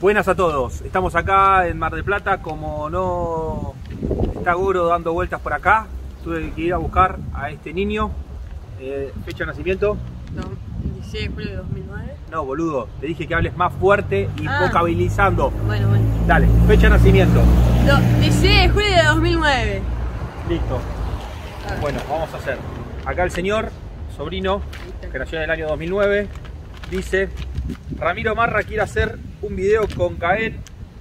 Buenas a todos, estamos acá en Mar del Plata. Como no está Goro dando vueltas por acá, tuve que ir a buscar a este niño. Fecha de nacimiento. No, 16 de julio de 2009. No, boludo, te dije que hables más fuerte y vocabilizando. Bueno. Dale, fecha de nacimiento. 16 de julio de 2009. Listo. Bueno, vamos a hacer. Acá el señor, sobrino, que nació en el año 2009, dice: Ramiro Marra quiere hacer un video con Gael.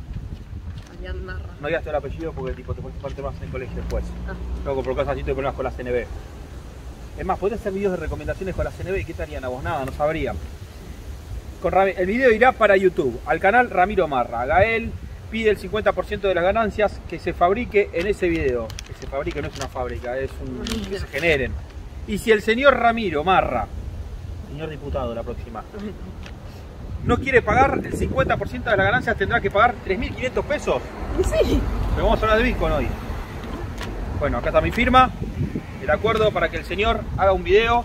No digas el apellido porque tipo, te pones parte más en el colegio después. Luego por cosas así te problemas con la CNB. Es más, podés hacer videos de recomendaciones con la CNB y ¿qué te harían a vos? Nada, no sabrían. El video irá para YouTube, al canal Ramiro Marra. Gael pide el 50% de las ganancias que se fabrique en ese video. Que se fabrique no es una fábrica, es que se generen. Y si el señor Ramiro Marra, señor diputado la próxima, no quiere pagar el 50% de las ganancias, tendrá que pagar 3.500 pesos. Sí. Pero vamos a hablar de Bitcoin hoy. Bueno, acá está mi firma, el acuerdo para que el señor haga un video.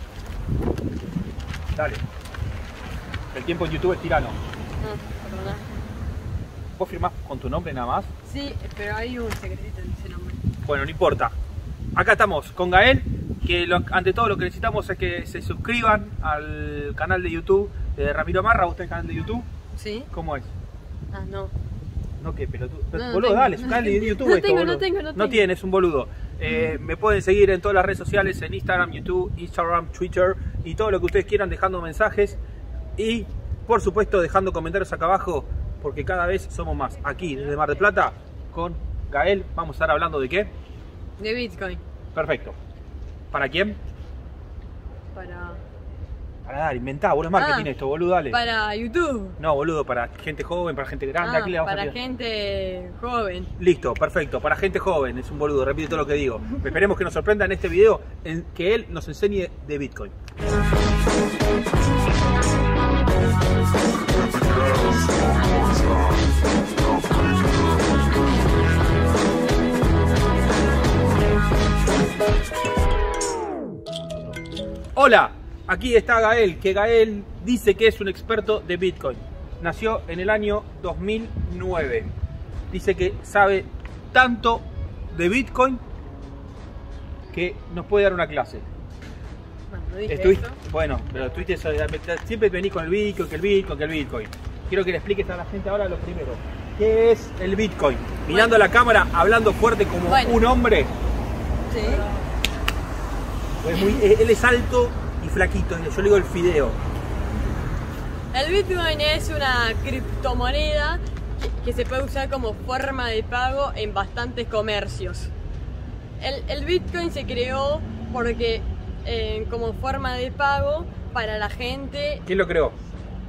Dale. El tiempo en YouTube es tirano. Perdona. ¿Vos firmás con tu nombre nada más? Sí, pero hay un secretito en ese nombre. Bueno, no importa. Acá estamos con Gael, que ante todo lo que necesitamos es que se suscriban al canal de YouTube de Ramiro Marra. ¿Vos tenés canal de YouTube? Sí. ¿Cómo es? Ah, no. No, ¿qué? Pero tú, no boludo, tengo. dale, su canal de YouTube. No tengo. No tienes, un boludo. Me pueden seguir en todas las redes sociales, en Instagram, YouTube, Twitter y todo lo que ustedes quieran, dejando mensajes y, por supuesto, dejando comentarios acá abajo, porque cada vez somos más. Aquí, desde Mar del Plata, con Gael, vamos a estar hablando de ¿qué? De Bitcoin. Perfecto. ¿Para quién? Para Para inventá, vos no es marketing esto, boludo, dale. Para YouTube. No, boludo, para gente joven, para gente grande. Aquí le vamos para gente joven. Listo, perfecto, para gente joven, es un boludo, repite todo lo que digo. Esperemos que nos sorprenda en este video, en que él nos enseñe de Bitcoin. Hola, aquí está Gael, que Gael dice que es un experto de Bitcoin. Nació en el año 2009. Dice que sabe tanto de Bitcoin que nos puede dar una clase. Bueno, no dije eso. Bueno, pero siempre venís con el Bitcoin, que el Bitcoin. Quiero que le expliques a la gente ahora lo primero. ¿Qué es el Bitcoin? Mirando a la cámara, hablando fuerte como un hombre. Sí. Él es alto y flaquito, yo le digo el fideo. El Bitcoin es una criptomoneda que se puede usar como forma de pago en bastantes comercios. El Bitcoin se creó porque como forma de pago para la gente. ¿Quién lo creó?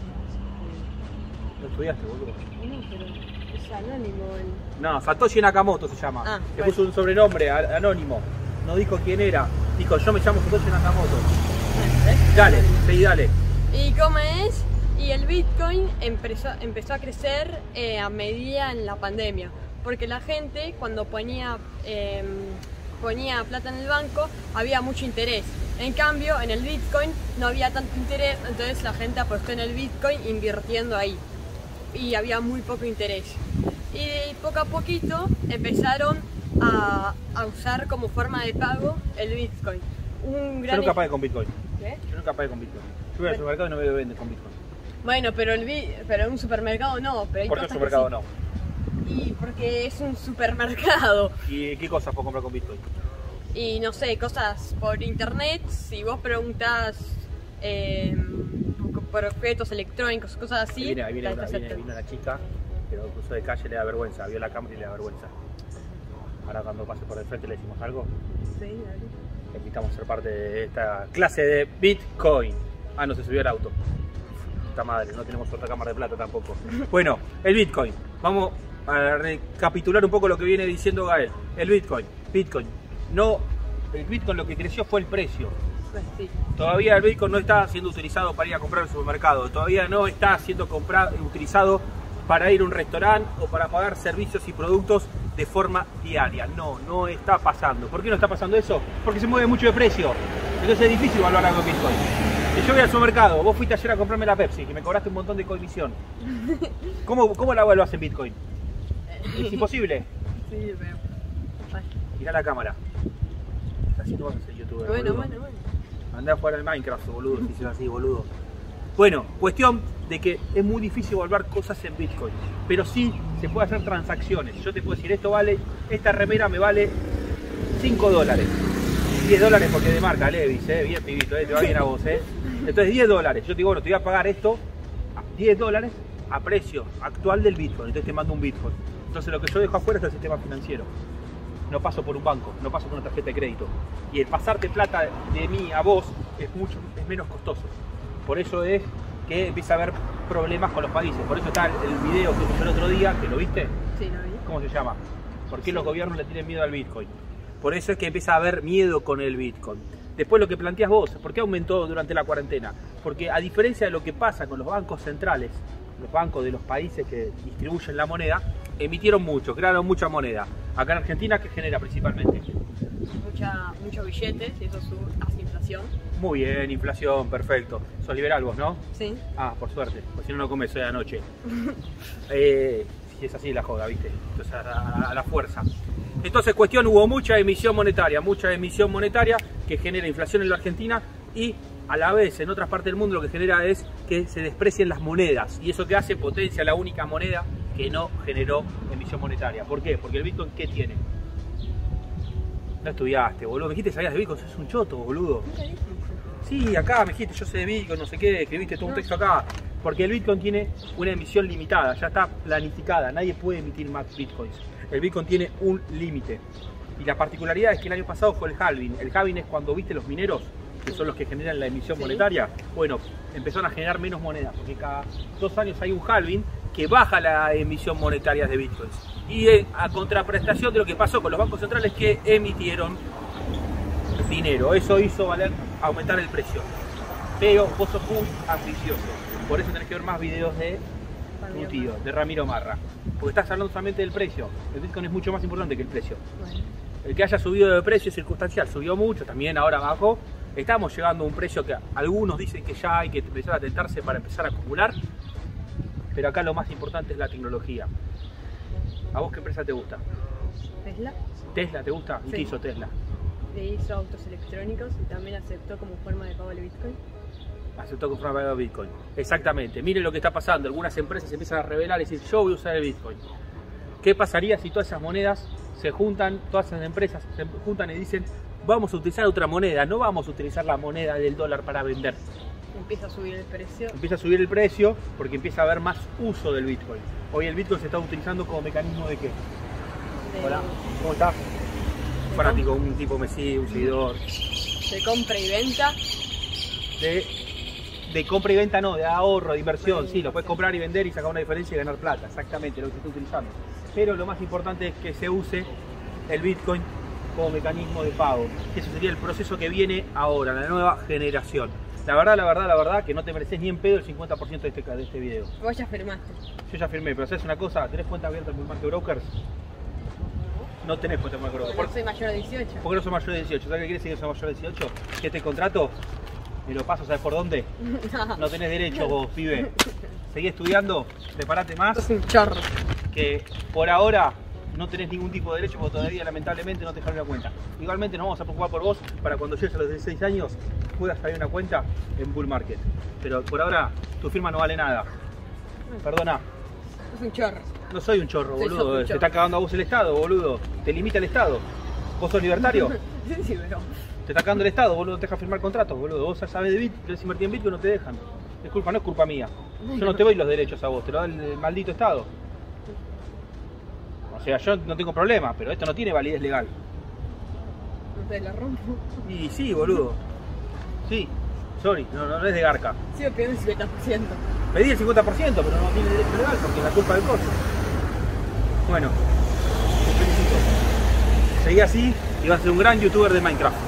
¿Lo estudiaste, boludo? No, pero es anónimo. No, Satoshi Nakamoto se llama. Le puso un sobrenombre anónimo. No dijo quién era. Dijo, yo me llamo Satoshi Nakamoto. Dale, seguí, dale. ¿Y cómo es? Y el Bitcoin empezó a crecer a medida en la pandemia. Porque la gente cuando ponía plata en el banco había mucho interés. En cambio, en el Bitcoin no había tanto interés, entonces la gente apostó en el Bitcoin invirtiendo ahí. Y había muy poco interés. Y poco a poquito empezaron a usar como forma de pago el Bitcoin. Yo nunca pagué con Bitcoin. ¿Qué? Yo nunca pagué con Bitcoin. Yo voy al supermercado y no me venden con Bitcoin. Bueno, pero en un supermercado no. Pero hay ¿Por qué en un supermercado no? Y porque es un supermercado. ¿Y qué cosas puedo comprar con Bitcoin? Y no sé, cosas por internet. Si vos preguntás por objetos electrónicos, cosas así. Vino una chica, pero cruzó de calle, le da vergüenza. Vio la cámara y le da vergüenza. Ahora cuando pase por el frente le decimos algo. Sí, dale. Le invitamos a ser parte de esta clase de Bitcoin. No se subió al auto. Puta madre, no tenemos otra cámara de plata tampoco. Bueno, el Bitcoin. Vamos a recapitular un poco lo que viene diciendo Gael. El Bitcoin. El Bitcoin lo que creció fue el precio. Pues sí. Todavía el Bitcoin no está siendo utilizado para ir a comprar al supermercado. Todavía no está siendo utilizado para ir a un restaurante o para pagar servicios y productos de forma diaria. No está pasando. ¿Por qué no está pasando eso? Porque se mueve mucho de precio. Entonces es difícil valorar algo en Bitcoin. Si yo voy al supermercado, vos fuiste ayer a comprarme la Pepsi, que me cobraste un montón de comisión. ¿Cómo la evaluás en Bitcoin? ¿Es imposible? Sí, pero... Mirá la cámara. Así no vas a ser youtuber, Bueno. Andá a jugar al Minecraft, boludo, si sos así, boludo. Bueno, cuestión de que es muy difícil evaluar cosas en Bitcoin, pero sí se puede hacer transacciones. Yo te puedo decir, esta remera me vale $5. $10 porque de marca Levi's, bien pibito, te va bien a vos, Entonces $10. Yo te digo, bueno, te voy a pagar esto, $10 a precio actual del Bitcoin. Entonces te mando un Bitcoin. Entonces lo que yo dejo afuera es el sistema financiero. No paso por un banco, no paso por una tarjeta de crédito. Y el pasarte plata de mí a vos es menos costoso. Por eso es que empieza a haber problemas con los países. Por eso está el video que puse el otro día, que lo viste. Sí, lo vi. ¿Cómo se llama? ¿Por qué los gobiernos le tienen miedo al Bitcoin? Por eso es que empieza a haber miedo con el Bitcoin. Después lo que planteas vos, ¿por qué aumentó durante la cuarentena? Porque a diferencia de lo que pasa con los bancos centrales, los bancos de los países que distribuyen la moneda, emitieron mucho, crearon mucha moneda. Acá en Argentina, ¿qué genera principalmente? Muchos billetes y eso hace inflación. Muy bien, inflación, perfecto. Sos liberal vos, ¿no? Sí. Ah, por suerte, pues si no, no comes hoy anoche. Si es así la joda, ¿viste? Entonces a la fuerza. Entonces, cuestión, hubo mucha emisión monetaria que genera inflación en la Argentina y a la vez en otras partes del mundo lo que genera es que se desprecien las monedas y eso que hace potencia la única moneda que no generó emisión monetaria. ¿Por qué? Porque el Bitcoin, ¿qué tiene? No estudiaste, boludo. Me dijiste que sabías de Bitcoin, sos un choto, boludo. Sí, acá me dijiste, yo sé de Bitcoin, no sé qué, escribiste todo un texto acá. Porque el Bitcoin tiene una emisión limitada, ya está planificada, nadie puede emitir más Bitcoins. El Bitcoin tiene un límite. Y la particularidad es que el año pasado fue el halving. El halving es cuando, viste, los mineros, que son los que generan la emisión monetaria, bueno, empezaron a generar menos monedas, porque cada 2 años hay un halving que baja la emisión monetaria de Bitcoins. Y a contraprestación de lo que pasó con los bancos centrales que emitieron dinero. Eso hizo aumentar el precio. Pero vos sos muy ambicioso. Por eso tenés que ver más videos de tu tío, de Ramiro Marra. Porque estás hablando solamente del precio. El Bitcoin es mucho más importante que el precio. Bueno. El que haya subido de precio es circunstancial. Subió mucho, también ahora bajó. Estamos llegando a un precio que algunos dicen que ya hay que empezar a tentarse para empezar a acumular. Pero acá lo más importante es la tecnología. ¿A vos qué empresa te gusta? Tesla. ¿Tesla te gusta? ¿Y qué hizo Tesla? Le hizo autos electrónicos y también aceptó como forma de pago el Bitcoin. Aceptó como forma de pago el Bitcoin. Exactamente. Miren lo que está pasando. Algunas empresas empiezan a revelar y decir, yo voy a usar el Bitcoin. ¿Qué pasaría si todas esas monedas se juntan, todas esas empresas se juntan y dicen, vamos a utilizar otra moneda, no vamos a utilizar la moneda del dólar para vender? Empieza a subir el precio. Empieza a subir el precio porque empieza a haber más uso del Bitcoin. Hoy el Bitcoin se está utilizando como mecanismo de qué. Hola, ¿cómo estás? Un fanático, un tipo me sigue, un seguidor. De compra y venta. De compra y venta no, de ahorro, de inversión. Sí, lo puedes comprar y vender y sacar una diferencia y ganar plata. Exactamente lo que se está utilizando. Pero lo más importante es que se use el Bitcoin como mecanismo de pago. Eso sería el proceso que viene ahora, la nueva generación. La verdad, que no te mereces ni en pedo el 50% de este video. Vos ya firmaste. Yo ya firmé, pero ¿sabes una cosa? ¿Tenés cuenta abierta en Bullmarket Brokers? No tenés cuenta en Bullmarket Brokers. Porque no soy mayor de 18. ¿Por qué no soy mayor de 18? ¿Sabes qué quiere decir que soy mayor de 18? Que este contrato me lo paso, ¿sabes por dónde? No tenés derecho vos, pibe. Seguí estudiando, prepárate más. Es un chorro. Que por ahora no tenés ningún tipo de derecho porque todavía lamentablemente no te dejaron la cuenta. Igualmente nos vamos a preocupar por vos para cuando llegues a los 16 años puedas abrir una cuenta en Bull Market. Pero por ahora tu firma no vale nada. Perdona. Es un chorro. No soy un chorro, boludo. Te está cagando a vos el Estado, boludo. Te limita el Estado. ¿Vos sos libertario? Sí, pero... Te está cagando el Estado, boludo. No te deja firmar contratos, boludo. Vos sabés de Bitcoin, querés invertir en Bitcoin, no te dejan. Es culpa, no es culpa mía. Yo no te doy los derechos a vos, te lo da el maldito Estado. O sea, yo no tengo problema, pero esto no tiene validez legal. No te la rompo. Y sí, boludo. Sí, sorry, no es de garca. Sí, me pedí un 50%. Pedí el 50%, pero no tiene derecho legal porque es la culpa del coche. Bueno, te felicito. Seguí así y vas a ser un gran youtuber de Minecraft.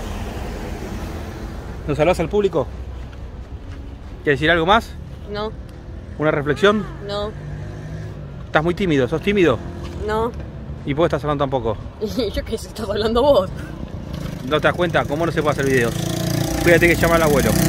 ¿Nos saludás al público? ¿Quieres decir algo más? No. ¿Una reflexión? No. ¿Estás muy tímido? ¿Sos tímido? No. ¿Y por qué estás hablando tan poco? Yo qué sé, estás hablando vos. ¿No te das cuenta? ¿Cómo no se puede hacer videos? Fíjate que llama al abuelo.